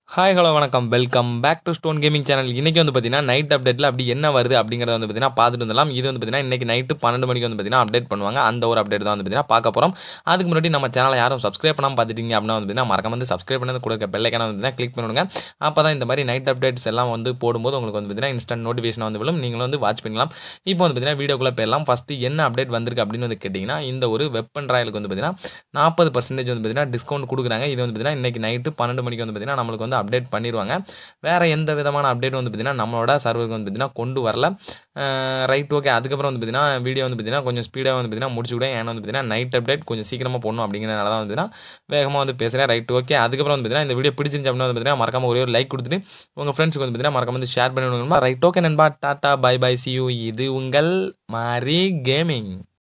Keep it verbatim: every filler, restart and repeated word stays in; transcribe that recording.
Hi hello வணக்கம் welcome back to stone gaming channel. இன்றைக்கி வந்து பார்த்தீங்கன்னா நைட் அப்டேட்டில் அப்படி என்ன வருது அப்படிங்கிறத வந்து பார்த்தீங்கன்னா பார்த்துட்டு வந்துடலாம். இது வந்து பார்த்தீங்கன்னா இன்றைக்கி நைட்டு பன்னெண்டு மணிக்கு வந்து பார்த்தீங்கன்னா அப்டேட் பண்ணுவாங்க. அந்த ஒரு அப்டேட் தான் வந்து பார்த்தீங்கன்னா பார்க்க போகிறோம். அதுக்கு முன்னாடி நம்ம சேனலை யாரும் சப்ஸ்கிரைப் பண்ணாமல் பார்த்துட்டீங்க அப்படின்னா வந்து பார்த்தீங்கன்னா மறக்காம வந்து சப்ஸ்கிரைப் பண்ணது கொடுக்க பெல்லைக்கான வந்து பார்த்தீங்கன்னா கிளிக் பண்ணிவிடுங்க. அப்போ தான் இந்த மாதிரி நைட் அப்டேட்ஸ் எல்லாம் வந்து போடும்போது உங்களுக்கு வந்து பார்த்தீங்கன்னா இன்ஸ்டன்ட் நோட்டிஃபிகேஷன் வந்து விழும். நீங்களும் வந்து வாட்ச் பண்ணலாம். இப்போ வந்து பார்த்தீங்கன்னா வீடியோக்குள்ளே போயிடலாம். ஃபஸ்ட்டு என்ன அப்டேட் வந்திருக்கு அப்படின்னு வந்து கேட்டிங்கன்னா, இந்த ஒரு வெப்பன் ராயலுக்கு வந்து பார்த்தீங்கன்னா நாற்பது பர்சன்டேஜ் வந்து பார்த்தீங்கன்னா டிஸ்கவுண்ட் கொடுக்குறாங்க. இது வந்து பார்த்தீங்கன்னா இன்றைக்கி நைட்டு பன்னெண்டு மணிக்கு வந்து பார்த்தீங்கன்னா நம்மளுக்கு வந்து அப்டேட் பண்ணிடுவாங்க. வேறு எந்த விதமான அப்டேட் வந்து பார்த்தீங்கன்னா நம்மளோட சர்வருக்கு வந்து பார்த்தீங்கன்னா கொண்டு வரல. Right okay. அதுக்கப்புறம் வந்து பார்த்தீங்கன்னா வீடியோ வந்து பார்த்தீங்கன்னா கொஞ்சம் ஸ்பீடாக வந்து பார்த்தீங்கன்னா முடிச்சுவிடும். ஏன்னா வந்து பார்த்தீங்கன்னா நைட் அப்டேட் கொஞ்சம் சீக்கிரமாக போடணும் அப்படிங்கிறனால தான் வந்து பார்த்தீங்கன்னா வேகமாக வந்து பேசுகிறேன். Right okay. அதுக்கப்புறம் வந்து பார்த்தீங்கன்னா இந்த வீடியோ பிடிச்சிருந்துச்சு அப்படின்னா வந்து பார்த்தீங்கன்னா மறக்காம ஒரே ஒரு லைக் கொடுத்துட்டு உங்கள் ஃப்ரெண்ட்ஸுக்கு வந்து பார்த்தீங்கன்னா மறக்காம வந்து ஷேர் பண்ணிவிடுங்க. ரைட் ஓகே நண்பா, tata bye bye see you. இது உங்கள் மாரி கேமிங்.